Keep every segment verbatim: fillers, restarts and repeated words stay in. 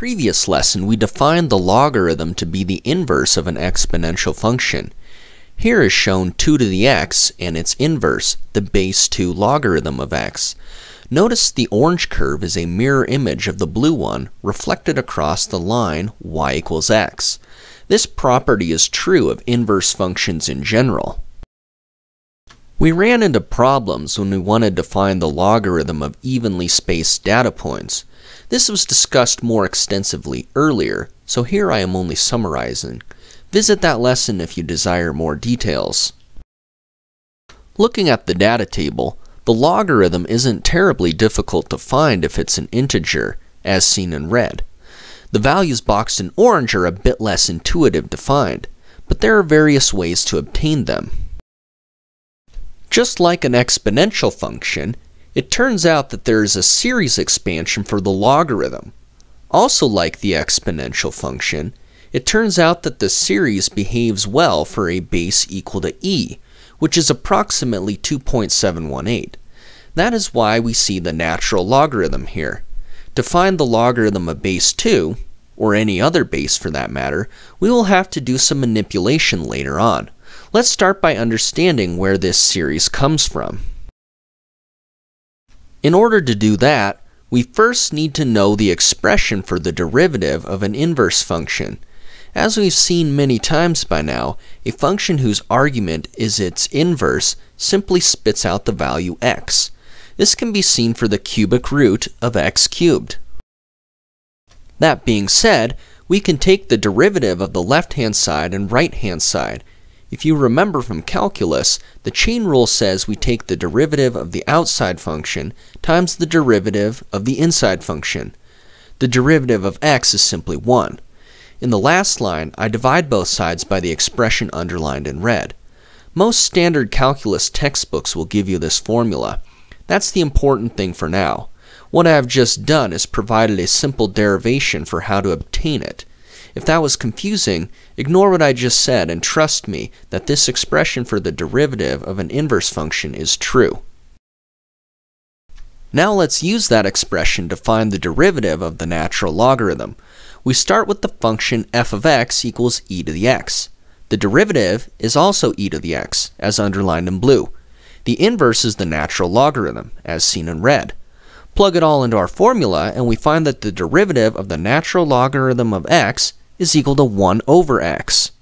previous lesson, we defined the logarithm to be the inverse of an exponential function. Here is shown two to the x and its inverse, the base two logarithm of x. Notice the orange curve is a mirror image of the blue one reflected across the line y equals x. This property is true of inverse functions in general. We ran into problems when we wanted to find the logarithm of evenly spaced data points. This was discussed more extensively earlier, so here I am only summarizing. Visit that lesson if you desire more details. Looking at the data table, the logarithm isn't terribly difficult to find if it's an integer, as seen in red. The values boxed in orange are a bit less intuitive to find, but there are various ways to obtain them. Just like an exponential function, it turns out that there is a series expansion for the logarithm. Also like the exponential function, it turns out that the series behaves well for a base equal to e, which is approximately two point seven one eight. That is why we see the natural logarithm here. To find the logarithm of base two, or any other base for that matter, we will have to do some manipulation later on. Let's start by understanding where this series comes from. In order to do that, we first need to know the expression for the derivative of an inverse function. As we've seen many times by now, a function whose argument is its inverse simply spits out the value x. This can be seen for the cubic root of x cubed. That being said, we can take the derivative of the left-hand side and right-hand side. If you remember from calculus, the chain rule says we take the derivative of the outside function times the derivative of the inside function. The derivative of x is simply one. In the last line, I divide both sides by the expression underlined in red. Most standard calculus textbooks will give you this formula. That's the important thing for now. What I have just done is provided a simple derivation for how to obtain it. If that was confusing, ignore what I just said and trust me that this expression for the derivative of an inverse function is true. Now let's use that expression to find the derivative of the natural logarithm. We start with the function f of x equals e to the x. The derivative is also e to the x, as underlined in blue. The inverse is the natural logarithm, as seen in red. Plug it all into our formula and we find that the derivative of the natural logarithm of x is equal to one over x.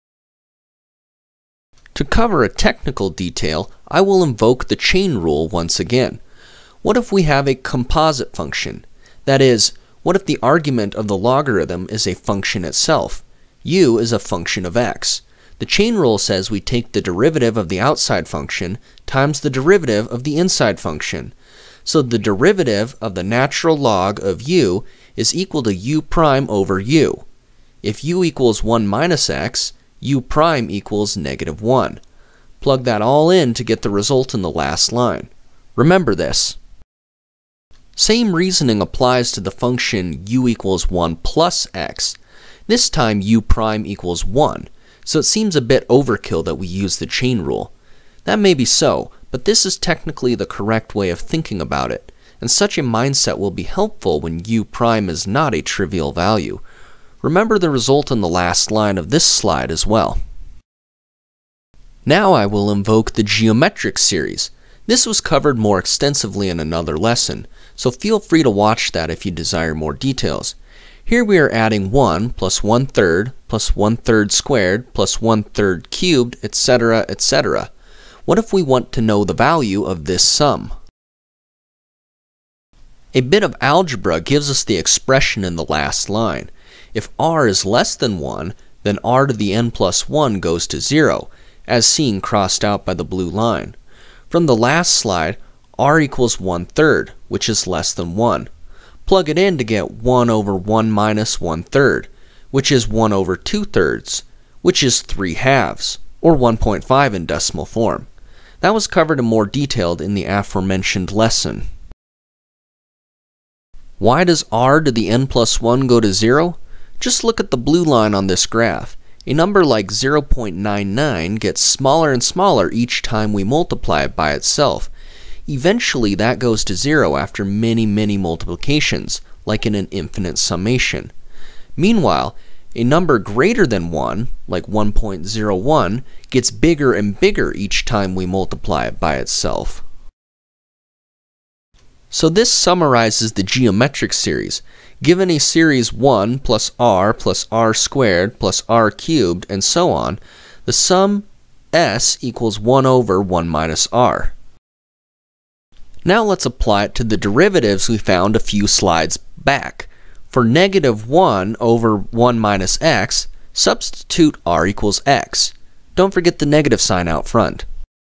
To cover a technical detail, I will invoke the chain rule once again. What if we have a composite function? That is, what if the argument of the logarithm is a function itself? U is a function of x. The chain rule says we take the derivative of the outside function times the derivative of the inside function. So the derivative of the natural log of u is equal to u prime over u. If u equals one minus x, u prime equals negative one. Plug that all in to get the result in the last line. Remember this. Same reasoning applies to the function u equals one plus x. This time u prime equals one, so it seems a bit overkill that we use the chain rule. That may be so, but this is technically the correct way of thinking about it, and such a mindset will be helpful when u prime is not a trivial value. Remember the result in the last line of this slide as well. Now I will invoke the geometric series. This was covered more extensively in another lesson, so feel free to watch that if you desire more details. Here we are adding one plus one third plus one third squared plus one third cubed, et cetera, et cetera. What if we want to know the value of this sum? A bit of algebra gives us the expression in the last line. If r is less than one, then r to the n plus one goes to zero, as seen crossed out by the blue line. From the last slide, r equals one third, which is less than one. Plug it in to get one over one minus one third, which is one over two thirds, which is three halves, or one point five in decimal form. That was covered in more detail in the aforementioned lesson. Why does r to the n plus one go to zero? Just look at the blue line on this graph. A number like zero point nine nine gets smaller and smaller each time we multiply it by itself. Eventually that goes to zero after many, many multiplications, like in an infinite summation. Meanwhile, a number greater than one, like one point zero one, gets bigger and bigger each time we multiply it by itself. So this summarizes the geometric series. Given a series one plus r plus r squared plus r cubed and so on, the sum s equals one over one minus r. Now let's apply it to the derivatives we found a few slides back. For negative one over one minus x, substitute r equals x. Don't forget the negative sign out front.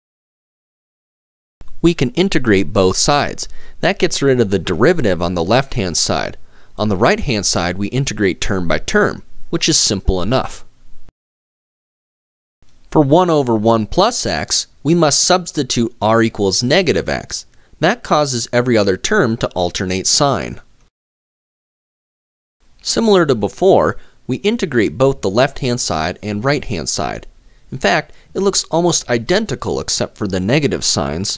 We can integrate both sides. That gets rid of the derivative on the left-hand side. On the right-hand side, we integrate term by term, which is simple enough. For one over one plus x, we must substitute r equals negative x. That causes every other term to alternate sign. Similar to before, we integrate both the left-hand side and right-hand side. In fact, it looks almost identical except for the negative signs.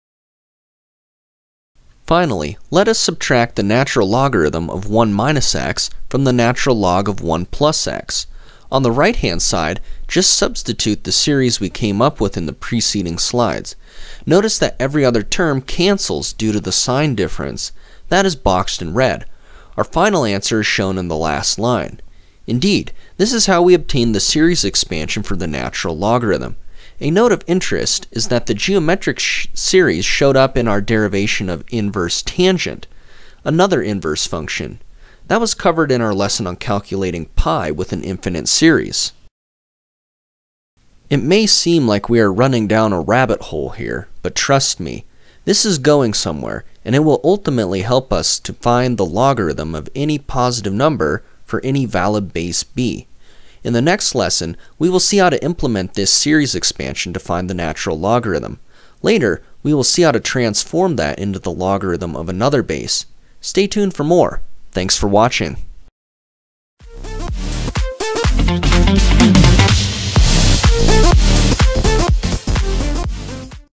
Finally, let us subtract the natural logarithm of one minus x from the natural log of one plus x. On the right-hand side, just substitute the series we came up with in the preceding slides. Notice that every other term cancels due to the sign difference. That is boxed in red. Our final answer is shown in the last line. Indeed, this is how we obtain the series expansion for the natural logarithm. A note of interest is that the geometric sh series showed up in our derivation of inverse tangent, another inverse function. That was covered in our lesson on calculating pi with an infinite series. It may seem like we are running down a rabbit hole here, but trust me, this is going somewhere, and it will ultimately help us to find the logarithm of any positive number for any valid base b. In the next lesson, we will see how to implement this series expansion to find the natural logarithm. Later, we will see how to transform that into the logarithm of another base. Stay tuned for more. Thanks for watching.